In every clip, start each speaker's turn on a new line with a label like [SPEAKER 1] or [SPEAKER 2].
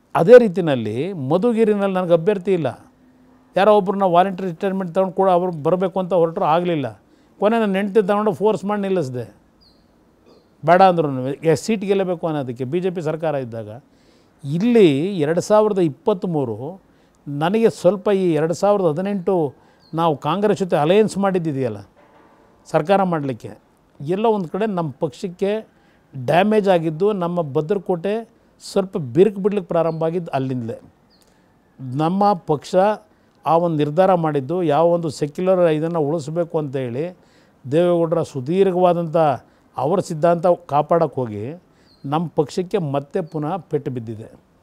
[SPEAKER 1] ಅದೇ ರೀತಿಯಲ್ಲಿ ಮಧುಗಿರಿನಲ್ಲಿ ನನಗೆ ಅಭ್ಯರ್ಥಿ ಇಲ್ಲ, ಯಾರೋ ಒಬ್ಬರನ್ನ ವಾಲಂಟ್ರಿ ರಿಟೈರ್ಮೆಂಟ್ ತೊಗೊಂಡು ಕೂಡ ಅವರು ಬರಬೇಕು ಅಂತ ಹೊರಟರು, ಆಗಲಿಲ್ಲ. ಕೊನೆ ನನ್ನ ಹೆಂಡತಿ ತಗೊಂಡು ಫೋರ್ಸ್ ಮಾಡಿ ನಿಲ್ಲಿಸಿದೆ, ಬೇಡ ಅಂದರು. ಸೀಟ್ ಗೆಲ್ಲಬೇಕು ಅನ್ನೋದಕ್ಕೆ ಬಿ ಜೆ ಪಿ ಸರ್ಕಾರ ಇದ್ದಾಗ. ಇಲ್ಲಿ 2023 ನನಗೆ ಸ್ವಲ್ಪ ಈ 2018 ನಾವು ಕಾಂಗ್ರೆಸ್ ಜೊತೆ ಅಲಯನ್ಸ್ ಮಾಡಿದ್ದಿದೆಯಲ್ಲ ಸರ್ಕಾರ ಮಾಡಲಿಕ್ಕೆ, ಎಲ್ಲ ಒಂದು ಕಡೆ ನಮ್ಮ ಪಕ್ಷಕ್ಕೆ ಡ್ಯಾಮೇಜ್ ಆಗಿದ್ದು, ನಮ್ಮ ಭದ್ರಕೋಟೆ ಸ್ವಲ್ಪ ಬಿರುಕು ಬಿಡ್ಲಿಕ್ಕೆ ಪ್ರಾರಂಭ ಆಗಿದ್ದು ಅಲ್ಲಿಂದಲೇ. ನಮ್ಮ ಪಕ್ಷ ಆ ಒಂದು ನಿರ್ಧಾರ ಮಾಡಿದ್ದು ಯಾವ ಒಂದು ಸೆಕ್ಯುಲರ್ ಇದನ್ನು ಉಳಿಸ್ಬೇಕು ಅಂತ ಹೇಳಿ ದೇವೇಗೌಡರ ಸುದೀರ್ಘವಾದಂಥ ಅವರ ಸಿದ್ಧಾಂತ ಕಾಪಾಡೋಕ್ಕೆ ಹೋಗಿ ನಮ್ಮ ಪಕ್ಷಕ್ಕೆ ಮತ್ತೆ ಪುನಃ ಪೆಟ್ಟು ಬಿದ್ದಿದೆ.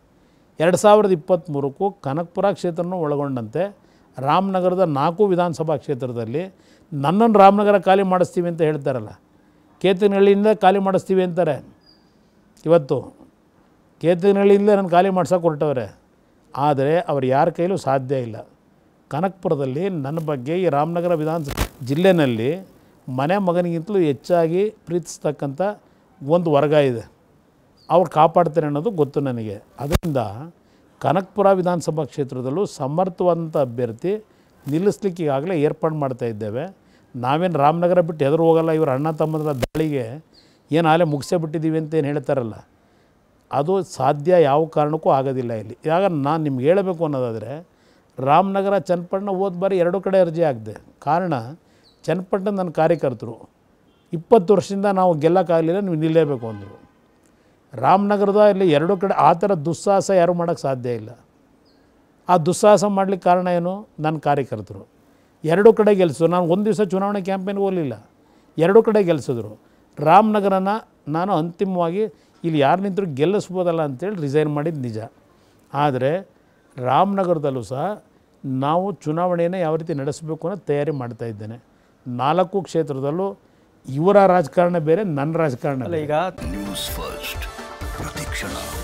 [SPEAKER 1] 2023ಕ್ಕೂ ಕನಕಪುರ ಕ್ಷೇತ್ರನೂ ಒಳಗೊಂಡಂತೆ ರಾಮನಗರದ 4 ವಿಧಾನಸಭಾ ಕ್ಷೇತ್ರದಲ್ಲಿ ನನ್ನನ್ನು ರಾಮನಗರ ಖಾಲಿ ಮಾಡಿಸ್ತೀವಿ ಅಂತ ಹೇಳ್ತಾರಲ್ಲ, ಕೇತನಹಳ್ಳಿಯಿಂದ ಖಾಲಿ ಮಾಡಿಸ್ತೀವಿ ಅಂತಾರೆ. ಇವತ್ತು ಕೇತನಹಳ್ಳಿಯಿಂದ ನಾನು ಖಾಲಿ ಮಾಡ್ಸೋಕೆ ಹೊರಟವ್ರೆ, ಆದರೆ ಅವ್ರು ಯಾರ ಕೈಲೂ ಸಾಧ್ಯ ಇಲ್ಲ. ಕನಕಪುರದಲ್ಲಿ ನನ್ನ ಬಗ್ಗೆ ಈ ರಾಮನಗರ ಜಿಲ್ಲೆಯಲ್ಲಿ ಮನೆ ಮಗನಿಗಿಂತಲೂ ಹೆಚ್ಚಾಗಿ ಪ್ರೀತಿಸ್ತಕ್ಕಂಥ ಒಂದು ವರ್ಗ ಇದೆ, ಅವ್ರು ಕಾಪಾಡ್ತಾರೆ ಅನ್ನೋದು ಗೊತ್ತು ನನಗೆ. ಅದರಿಂದ ಕನಕಪುರ ವಿಧಾನಸಭಾ ಕ್ಷೇತ್ರದಲ್ಲೂ ಸಮರ್ಥವಾದಂಥ ಅಭ್ಯರ್ಥಿ ನಿಲ್ಲಿಸ್ಲಿಕ್ಕೆ ಈಗಾಗಲೇ ಏರ್ಪಾಡು ಮಾಡ್ತಾ ಇದ್ದೇವೆ. ನಾವೇನು ರಾಮನಗರ ಬಿಟ್ಟು ಎದುರು ಹೋಗಲ್ಲ. ಇವರು ಅಣ್ಣ ತಮ್ಮಂದ್ರ ದಾಳಿಗೆ ಏನು ಆಲೇ ಮುಗಿಸೇ ಬಿಟ್ಟಿದ್ದೀವಿ ಅಂತ ಏನು ಹೇಳ್ತಾರಲ್ಲ, ಅದು ಸಾಧ್ಯ ಯಾವ ಕಾರಣಕ್ಕೂ ಆಗೋದಿಲ್ಲ ಇಲ್ಲಿ. ಇವಾಗ ನಾನು ನಿಮ್ಗೆ ಹೇಳಬೇಕು ಅನ್ನೋದಾದರೆ, ರಾಮನಗರ ಚನ್ನಪಟ್ಟಣ ಹೋದ ಬಾರಿ 2 ಕಡೆ ಅರ್ಜಿ ಹಾಕಿದೆ. ಕಾರಣ ಚನ್ನಪಟ್ಟಣ ನನ್ನ ಕಾರ್ಯಕರ್ತರು 20 ವರ್ಷದಿಂದ ನಾವು ಗೆಲ್ಲಕ್ಕಾಗಲಿಲ್ಲ, ನೀವು ನಿಲ್ಲೇಬೇಕು ಅಂದರು. ರಾಮನಗರದ ಇಲ್ಲಿ 2 ಕಡೆ ಆ ಥರ ದುಸ್ಸಾಹಸ ಯಾರೂ ಮಾಡೋಕ್ಕೆ ಸಾಧ್ಯ ಇಲ್ಲ. ಆ ದುಸ್ಸಾಹಸ ಮಾಡಲಿಕ್ಕೆ ಕಾರಣ ಏನು? ನನ್ನ ಕಾರ್ಯಕರ್ತರು 2 ಕಡೆ ಗೆಲ್ಲಿಸಿದ್ರು. ನಾನು ಒಂದು ದಿವಸ ಚುನಾವಣೆ ಕ್ಯಾಂಪೇನ್ಗೆ ಹೋಗಲಿಲ್ಲ, 2 ಕಡೆ ಗೆಲ್ಲಿಸಿದ್ರು. ರಾಮನಗರನ ನಾನು ಅಂತಿಮವಾಗಿ ಇಲ್ಲಿ ಯಾರು ನಿಂತರೂ ಗೆಲ್ಲಿಸ್ಬೋದಲ್ಲ ಅಂತೇಳಿ ರಿಸೈನ್ ಮಾಡಿದ್ದು ನಿಜ. ಆದರೆ ರಾಮನಗರದಲ್ಲೂ ಸಹ ನಾವು ಚುನಾವಣೆಯನ್ನು ಯಾವ ರೀತಿ ನಡೆಸಬೇಕು ಅನ್ನೋ ತಯಾರಿ ಮಾಡ್ತಾ ಇದ್ದೇನೆ. 4 ಕ್ಷೇತ್ರದಲ್ಲೂ ಇವರ ರಾಜಕಾರಣ ಬೇರೆ, ನನ್ನ ರಾಜಕಾರಣ ಬೇರೆ.
[SPEAKER 2] ಈಗ ನ್ಯೂಸ್ ಫಸ್ಟ್ ಪ್ರತಿಕ್ಷಣ.